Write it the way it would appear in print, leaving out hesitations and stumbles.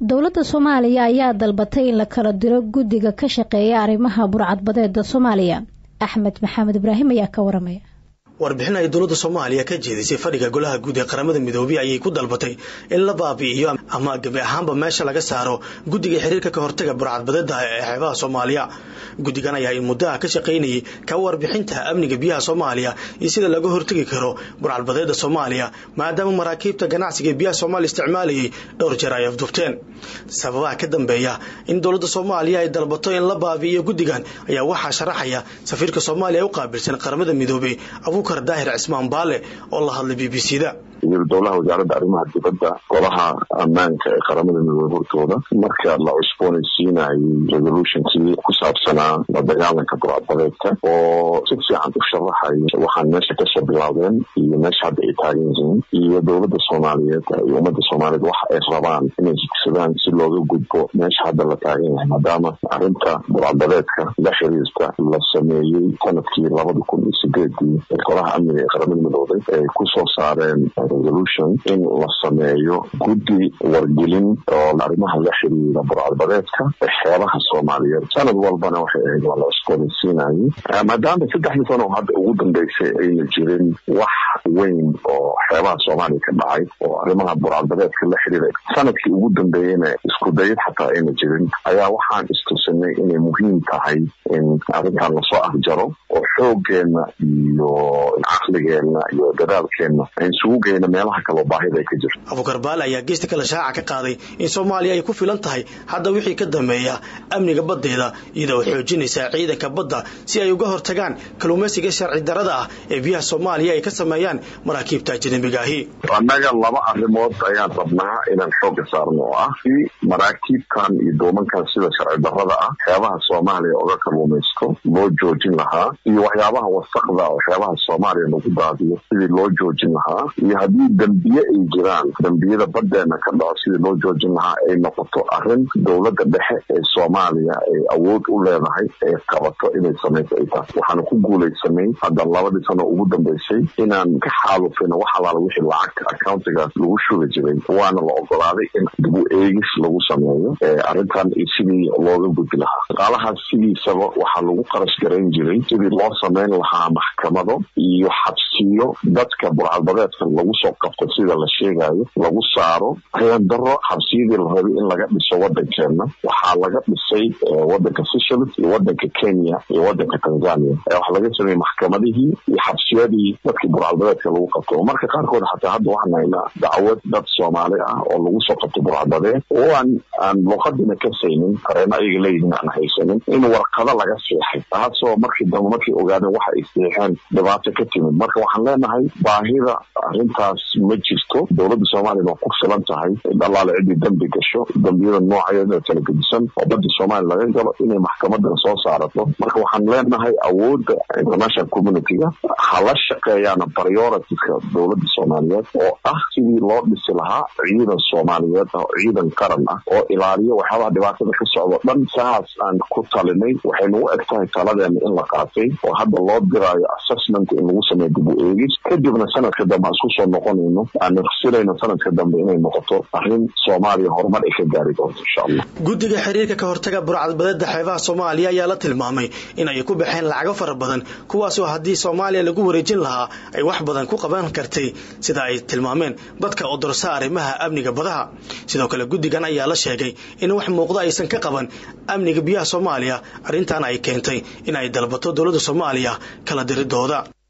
dowladda Soomaaliya ayaa dalbatay in la kala diro guddiga ka shaqeeya arrimaha burcadbadeeda Soomaaliya. Axmed Maxamed Ibraahim ayaa ka waramaya. warbixin ay dowladda Soomaaliya ka jeedisay fadhiga golaha guud ee qaramada midoobay ayay ku dalbatay in la baabi'iyo ama gabi ahaanba meesha laga saaro guddiga xiriirka ka hortaga burcadbadeeda ee xeebaha Soomaaliya. guddigan ayaa in muddo ka shaqeynayay ka warbixinta amniga biyaha Soomaaliya iyo sida laga hortagi karo burcadbadeeda Soomaaliya maadaama maraakiibta ganacsiga biyaha Soomaaliya isticmaalayay dhowr jeer ay afduubteen. sababaha ka dambeeya in dowladda Soomaaliya ay dalbato in la baabi'iyo guddigan ayaa waxa sharaxaya safiirka Soomaaliya u qaabilsan qaramada midoobay Abuukar Daahir Cismaan Baale oo la hadlay BBC-da. dowlaha wasaaradda arrimaha dibadda golaha ammaanka ee qaramada midoobay hortooda marka la cusboonaysiinayay resolutionkii ku saabsanaa la dagaalanka burcadbadeedka oo si fiican u sharaxay waxaan meesha ka soo bilaabeen iyo meesha hadda ay taagan yihiin iyo dowladda Soomaaliyeed iyo ummadda Soomaaliyeed waxa ay rabaan inay higsadaan si looga gudbo meesha hadda la taagan yahay maadaama arrinta burcadbadeedka la xiriirta la sameeyey sanadkii 2008 ee golaha amniga ee qaramada midoobay ay ku soo saareen resolution in la sameeyo guddi wargelin oo arrimaha la xiriira burcadbadeedka ee xeebaha Soomaaliyeed sanad walbana waxay ahayd waa la cusboonaysiinayay maadaama 3 sano hadda ugu dambeysay ayna jirin wax weyn oo xeebaha Soomaaliya ka dhacay oo arrimaha burcadbadeedka la xiriira sanadkii ugu dambeeyayna isku dayid xataa ayna jirin ayaa waxaan istusinay inay muhiim tahay in arrintan la soo afjaro oo xooggeena iyo caqligeena iyo dadaalkeena aan isugu geyno meelaha kale oo baahida ay ka jirto. Abuukar Baale ayaa geesta kala shaaca ka qaaday in Soomaaliya ay ku filan tahay hadda wixii ka dambeeya amniga badeeda iyadoo xoojinaysa ciidanka badda si ay uga hortagaan kalluumaysiga sharci darrada ah ee biyaha Soomaaliya ay ka sameeyaan maraakiibta ajnabiga ahi. annaga laba arrimood ayaan rabnaa inaan xoog saarno oo ah si maraakiibkan iyo doomankan sida sharci darrada ah xeebaha Soomaaliya uga kalluumaysto loo joojin lahaa iyo waxyaabaha wasaqda oo xeebaha Soomaaliya lagu daadiyo sidii loo joojin lahaa iyo haddii dambiye ay jiraan dambiyada badeena ka dhaco sidii loo joojin lahaa ay noqoto arrin dowladda dhexe ee Soomaaliya ay awood u leedahay ee qabato inay samayso ay tahay waxaan ku guuleysanay hadda 2 sano ugu dambeysay inaan ka xaalufino wax alaala wixii lacag accountigaas lagu shubi jiray waana la ogolaaday in dib u eegis lagu sameeyo arrintan sidii looga gudbi lahaa shaqaalahaas sidiisaba waxaa lagu qarash garayn jiray sidii loo sameyn lahaa maxkamado iyo xabsiyo dadka burcadbadeedka lagu soo qabto sida la sheegayo lagu saaro ayaan daro xabsiyadii la rabay in laga dhiso wadankeena waxaa laga dhisay wadanka Seychelles iyo wadanka Kenya iyo wadanka Tanzania waxa laga sameeyay maxkamadihii iyo xabsiyadii dadka burcadbadeedka lagu qabto marka qaarkood xataa hadda waxaan haynaa dacwad dad Soomaali ah oo lagu soo qabto burcadbadeed oo aan luqadina ka saynin qareena ayaga leeyihiin aan haysanin in warqado laga seexay taasoo markii ogaadeen waxa ay seexeen dhibaato ka timid marka waxaan leenahay baahida arrintaas ma jirto dowladda Soomaaliya waa ku filan tahay dalaale cidii dambi gasho dambiyada noocyada kala gedisan oo badda Soomaaliya laga galo inay maxkamadda soo saarato marka waxaan leenahay awoodda international community-ga hala shaqeeyaan priority-ka dowladda Soomaaliyeed oo ah sidii loo dhisi lahaa ciidan Soomaaliyeed oo ciidan qaran ah oo ilaaliyo waxyaabaha dhibaatada ka socdo dhan saas aan ku talinay waxaynu u egtahay taladeena in la qaatay oo hadda loo diraayo assessment in lagu sameeyo dib u eegis kadibna sanadka dambe isku soo noqonayno aan naqsinayno sanadka dambe inay noqoto arrin Soomaaliya horumar ay ka gaari doonto insha Allah. guddiga xiriirka ka hortaga burcadbadeeda xeebaha Soomaaliya ayaa la tilmaamay in ay ku baxeen lacago fara badan kuwaas oo haddii Soomaaliya lagu wareejin lahaa ay wax badan ku qaban kartay sida ay tilmaameen dadka oo dorsa arrimaha amniga badaha sidoo kale guddigan ayaa la sheegay in wax muuqda aysan ka qaban amniga biyaha Soomaaliya arrintan ay keentay in ay dalbato dowladda Soomaaliya kala diridooda